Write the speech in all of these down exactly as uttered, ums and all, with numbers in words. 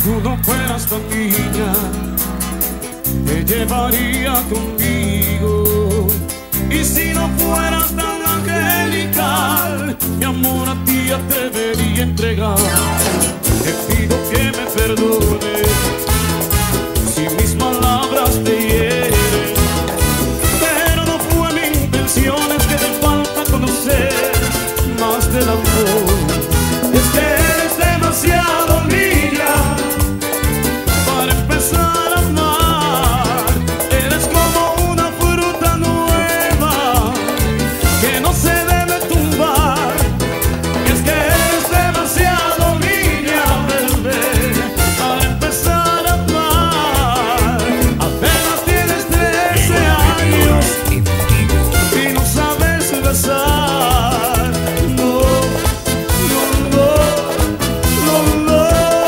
tú no fueras tan niña, te llevaría conmigo. Y si no fueras tan angelical, mi amor a ti ya te debería entregar. Te pido que me perdones si mis palabras te hieren, pero no fue mi intención, es que te falta conocer más del amor. Es que eres demasiado niña para empezar a amar. Eres como una fruta nueva que no se debe tumbar. Es que eres demasiado niña, bebé, para empezar a amar. Apenas tienes trece años y no sabes besar. No, no, no, no, no.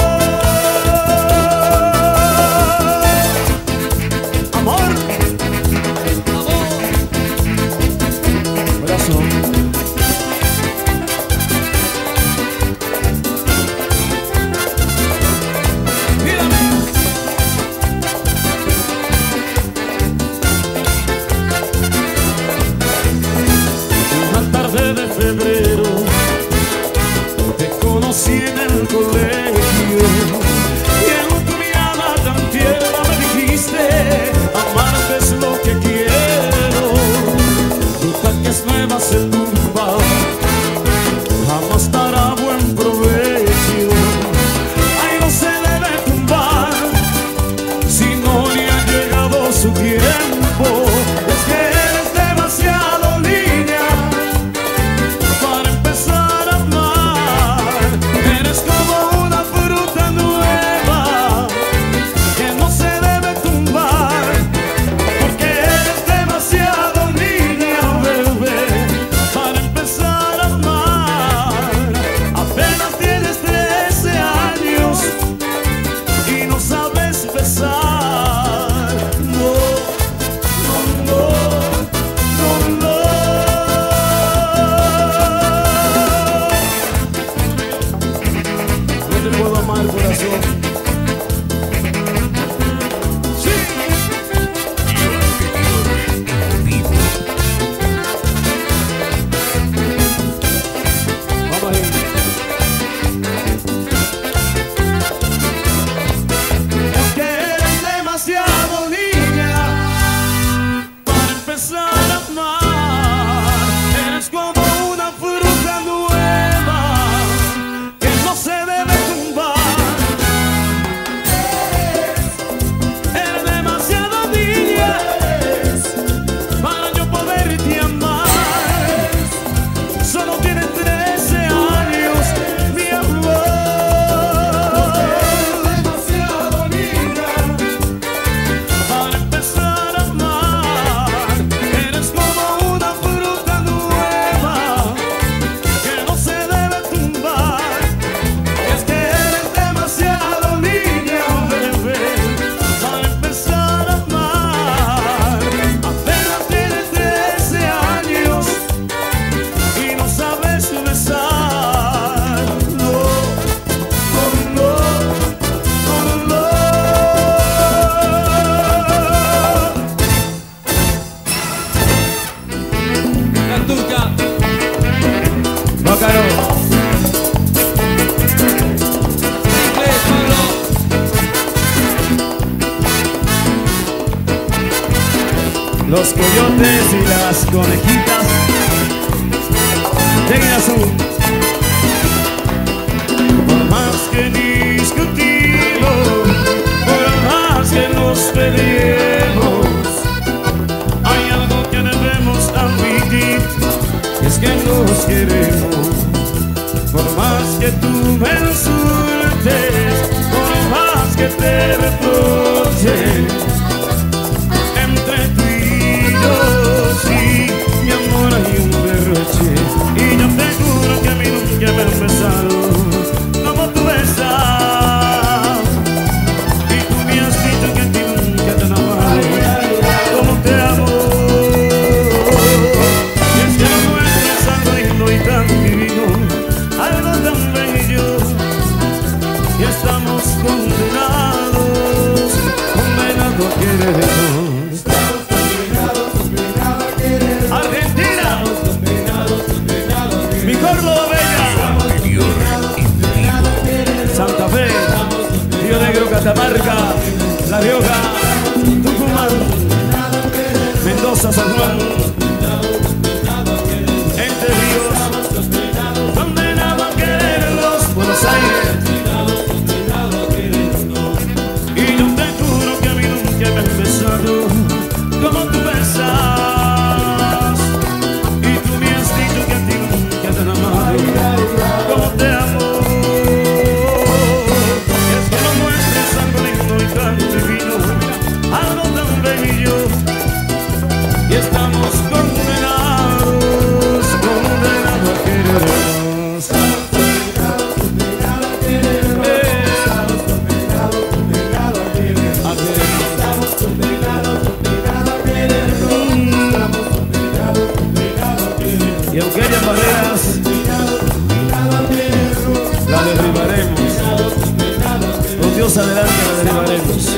Amor, corazón. Mírame. Una tarde de febrero te conocí en el colegio y en tu mirada tan tierna me dijiste: amarte es lo que quiero. Duda que es nueva se tumba, jamás dará buen provecho. Ay, no se debe tumbar si no le ha llegado su tiempo. Es que eres demasiado niña para empezar a amar. Eres como una fruta nueva que no se debe tumbar, porque eres demasiado niña, bebé, para empezar a amar. Apenas tienes trece años y no sabes besar. No, no, no, no, no. No te puedo amar, corazón. Sí. Vamos a ir. Es que eres demasiado niña para empezar a amar. Eres como una fruta nueva que no se debe tumbar. Eres demasiado niña para yo poderte amar. Solo tienes trece años, mi amor. Demasiado niña para empezar a amar. Eres como una fruta nueva que no se debe tumbar. Es que eres demasiado niña, bebé, para empezar a amar. Apenas tienes trece años y no sabes besar. No, no, no, no, no. La turca. Bácaro. Inglés, Pablo. Los coyotes y las conejitas de azul. Por más que discutimos, por más que nos peleemos, hay algo que debemos admitir, es que nos queremos. Por más que tú me insultes, por más que te reproches, entre tú y yo, sí, mi amor, hay un derroche. Y yo te juro que a mí nunca me han besado como tú besas. Y tú me has dicho que a ti nunca te han amado como te amo. Y es que lo nuestro es algo lindo y tan divino, algo tan bello, y estamos contentos. querernos. Argentina, mi Córdoba bella, Santa Fe, Río Negro, Catamarca, La Rioja, Tucumán, Mendoza, San Juan, Entre Ríos, condenado a quererlos, Buenos Aires. Y yo te juro que a mí nunca me han besado como tú besas. Y tú me has dicho que a ti nunca te han amado como te amo. Es que no muestres algo lindo y tan divino, algo tan bello. Y estamos condenados, condenados a querernos. Y aunque haya barreras, la derribaremos. Con Dios adelante la derribaremos.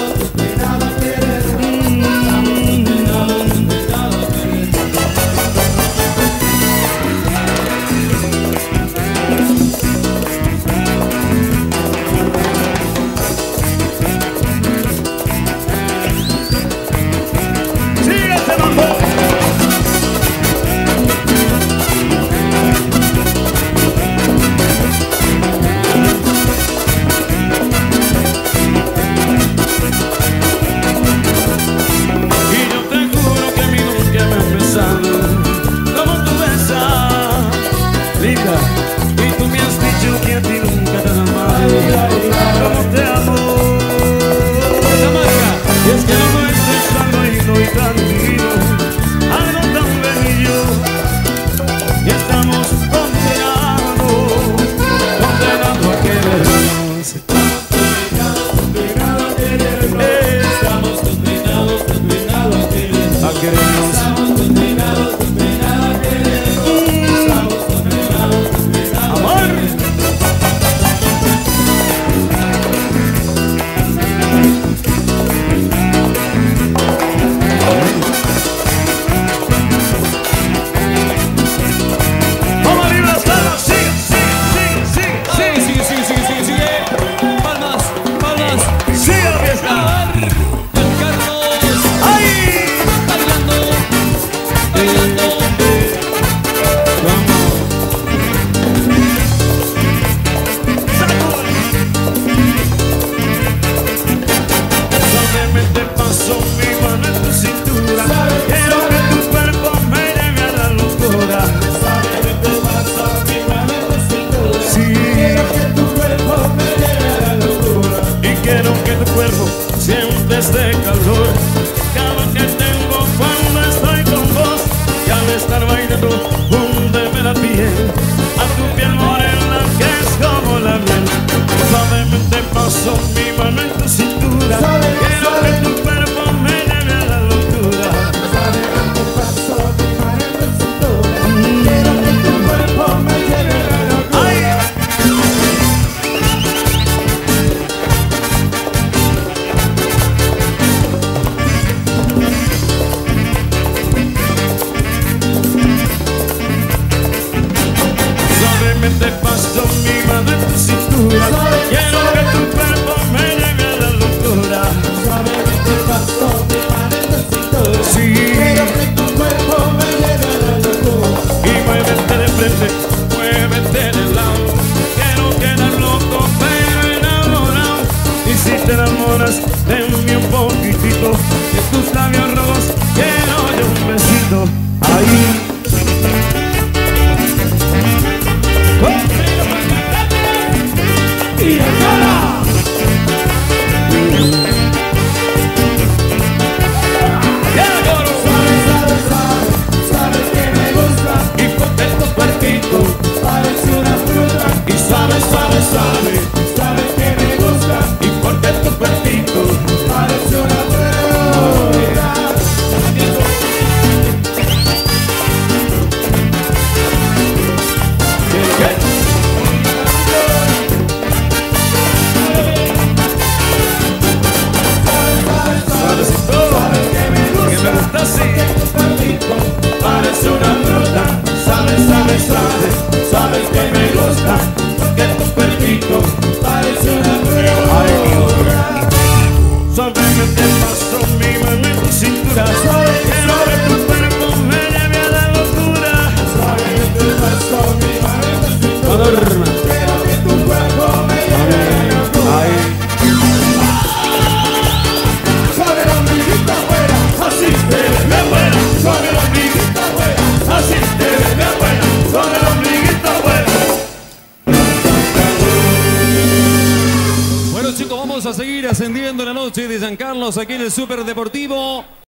Este calor, cada que tengo cuando estoy con vos, y al estar bailando, húndeme la piel, a tu piel morena que es como la miel. Suavemente paso mi mano en tu cintura, quiero que tu cuerpo me lleve a la locura. Suavemente paso mi mano en tu cintura, quiero que tu cuerpo me lleve a la locura. ¡Ay! Te paso mi mano en tu cintura, quiero que tu cuerpo me lleve a la locura. Suavemente paso mi mano en tu cintura, sí, quiero que tu cuerpo me lleve a la locura. Y muévete de frente, muévete de lado, quiero quedar loco pero enamorado. Y si te enamoras, denme un poquitito de tus labios rojos, quiero yo un besito. Ahí y ahora sabes, sabes, sabes, sabes que me gusta, y porque tu cuerpito parece una fruta. Y sabes, sabes, sabes, sabes que me gusta, y porque tu cuerpito parece una fruta. Sabes a seguir ascendiendo la noche de San Carlos aquí en el Superdeportivo.